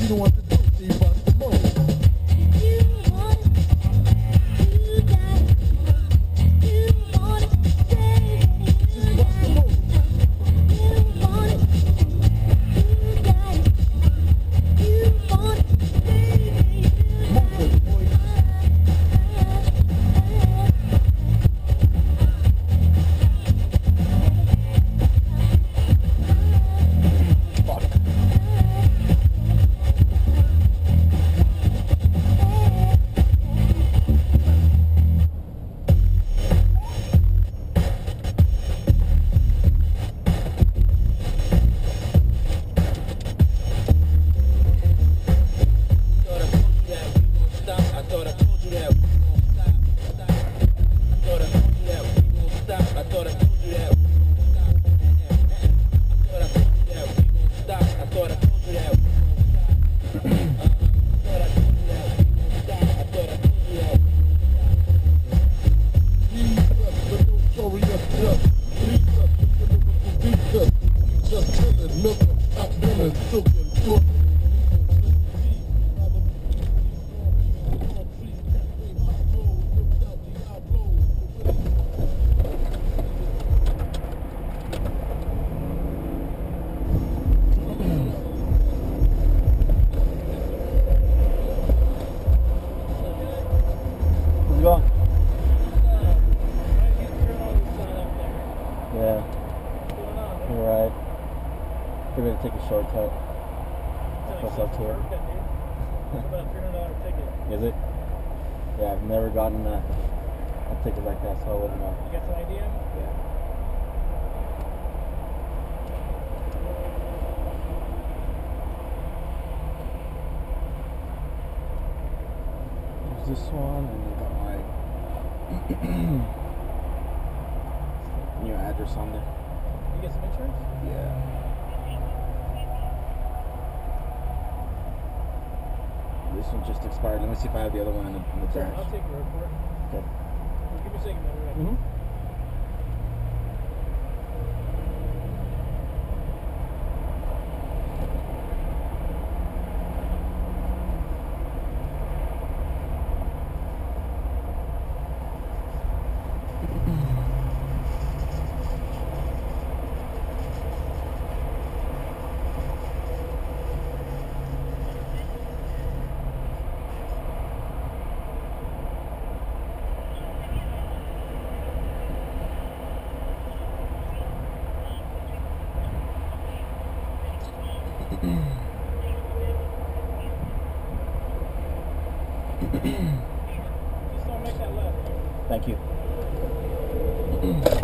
know what to do. See, bust the move. Yeah, you're right. We're gonna take a shortcut. What's up to it? About a $300 ticket. Is it? Yeah, I've never gotten a ticket like that, so I wouldn't know. You got some idea? Yeah. There's this one, and I got my new address on there. You get some insurance? Yeah. This one just expired. Let me see if I have the other one in the Sure, dash. I'll take your word for it. Okay. Give me a second, man. We're ready. Mm-hmm. Just don't make that left. Thank you.